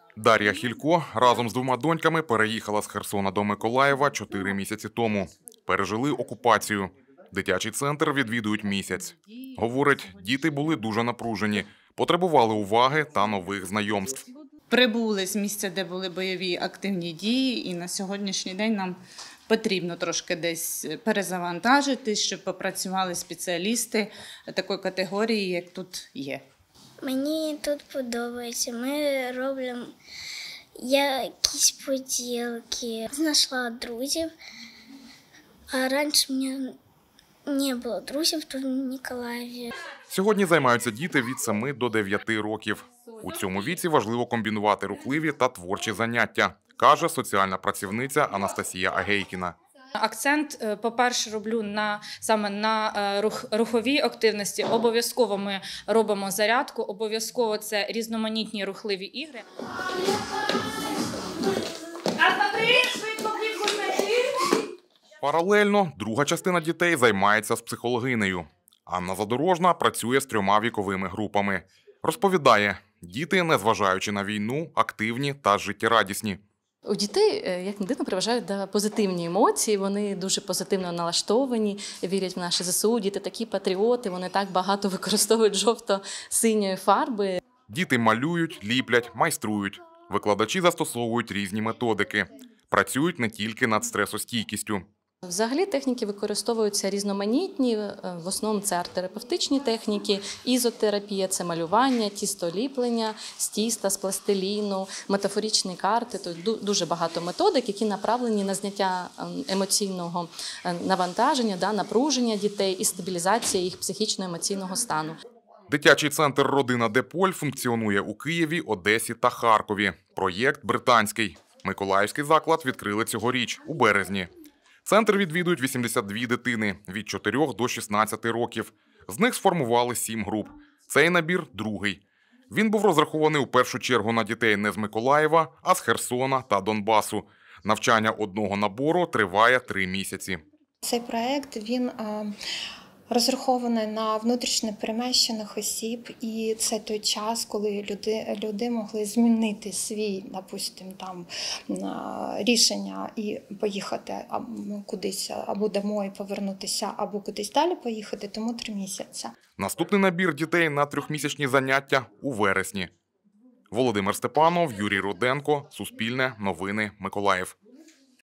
Дар'я Хілько разом з двома доньками переїхала з Херсона до Миколаєва 4 місяці тому. Пережили окупацію. Дитячий центр відвідують місяць. Говорить, діти були дуже напружені, потребували уваги та нових знайомств. Прибули з місця, де були бойові активні дії, і на сьогоднішній день нам потрібно трошки десь перезавантажити, щоб попрацювали спеціалісти такої категорії, як тут є. Мені тут подобається. Ми робимо якісь поділки. Знайшла друзів, а раніше в мене не було друзів тут в Миколаєві. Сьогодні займаються діти від 7 до 9 років. У цьому віці важливо комбінувати рухливі та творчі заняття, каже соціальна працівниця Анастасія Агейкіна. Акцент, по-перше, роблю саме на руховій активності. Обов'язково ми робимо зарядку, обов'язково це різноманітні рухливі ігри. Паралельно друга частина дітей займається з психологинею. Анна Задорожна працює з 3 віковими групами. Розповідає, діти, незважаючи на війну, активні та життєрадісні. У дітей, як не дивно, переважають позитивні емоції, вони дуже позитивно налаштовані, вірять в наші ЗСУ, діти такі патріоти, вони так багато використовують жовто-синьої фарби. Діти малюють, ліплять, майструють. Викладачі застосовують різні методики. Працюють не тільки над стресостійкістю. Взагалі техніки використовуються різноманітні, в основному це арт-терапевтичні техніки, ізотерапія – це малювання, тістоліплення, з тіста, з пластиліну, метафоричні карти. Тобто дуже багато методик, які направлені на зняття емоційного навантаження, напруження дітей і стабілізація їх психічно-емоційного стану. Дитячий центр «Родина де Поль» функціонує у Києві, Одесі та Харкові. Проєкт британський. Миколаївський заклад відкрили цьогоріч, у березні. Центр відвідують 82 дитини від 4 до 16 років. З них сформували 7 груп. Цей набір – другий. Він був розрахований у першу чергу на дітей не з Миколаєва, а з Херсона та Донбасу. Навчання одного набору триває 3 місяці. Цей проект, він розрахований на внутрішньо переміщених осіб, і це той час, коли люди могли змінити свій, допустим, рішення і поїхати кудись, або домой повернутися, або кудись далі поїхати, тому 3 місяці. Наступний набір дітей на 3-місячні заняття у вересні. Володимир Степанов, Юрій Руденко, Суспільне, Новини, Миколаїв.